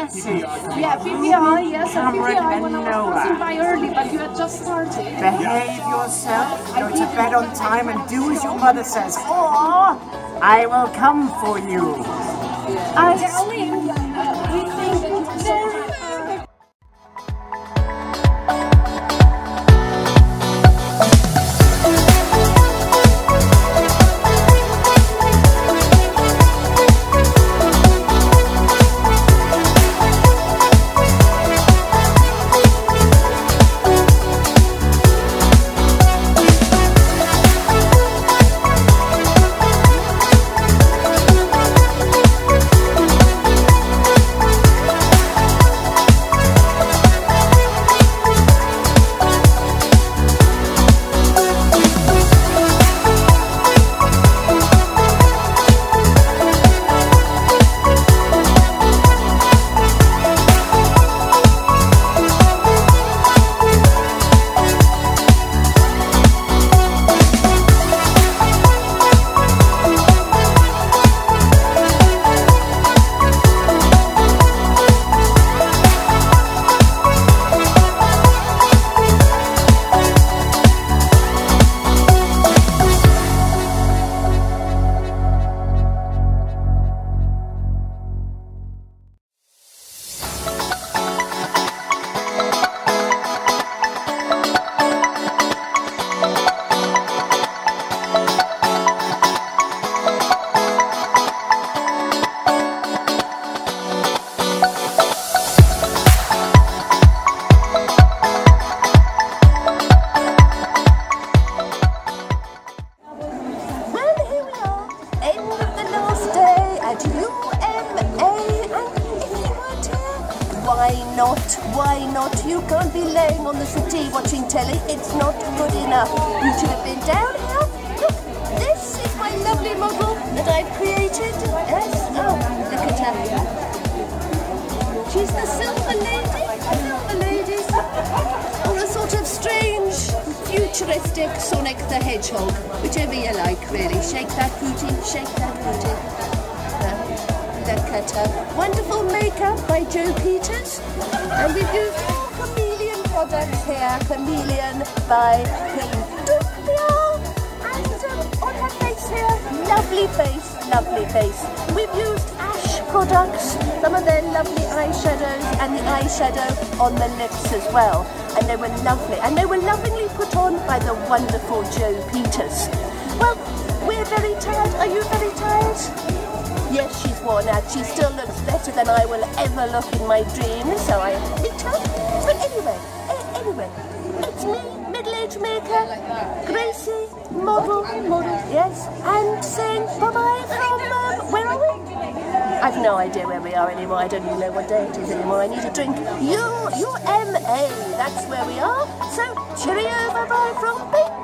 Jessie. Yeah, PPI, yes, and Cameron PPI and when I was Noah. passing by early, but you had just started. Behave yourself, go to bed on time and do as your mother says, or I will come for you. Darling, we think that you very Why not? You can't be laying on the settee watching telly. It's not good enough. You should have been down here. Look, this is my lovely model that I've created. Yes. Oh, look at her. She's the Silver Lady. Silver Ladies. Or a sort of strange, futuristic Sonic the Hedgehog. Whichever you like, really. Shake that booty. Shake that booty. Look at her. Wonderful makeup by Joe Peters. And we've used Chameleon products here. Chameleon by Queen Dupia. And on her face here, lovely face, lovely face. We've used Ash products, some of their lovely eyeshadows, and the eyeshadow on the lips as well. And they were lovely. And they were lovingly put on by the wonderful Joe Peters. Well, we're very tired. Are you very tired? Yes, she's worn out. She still looks better than I will ever look in my dreams, so I admit her. But anyway, it's me, middle-aged maker, Gracie, model, yes, and saying bye-bye from, where are we? I've no idea where we are anymore. I don't even know what day it is anymore. I need a drink. UMA, that's where we are. So, cheerio, bye-bye from me.